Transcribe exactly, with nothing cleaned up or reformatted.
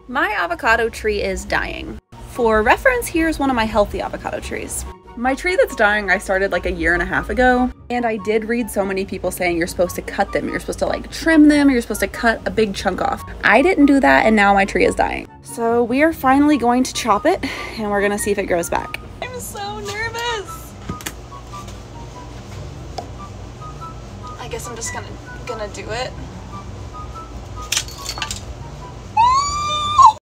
My avocado tree is dying. For reference, here's one of my healthy avocado trees. My tree that's dying, I started like a year and a half ago, and I did read so many people saying you're supposed to cut them, you're supposed to like trim them, you're supposed to cut a big chunk off. I didn't do that, and now my tree is dying. So we are finally going to chop it, and we're gonna see if it grows back. I'm so nervous. I guess I'm just gonna gonna do it.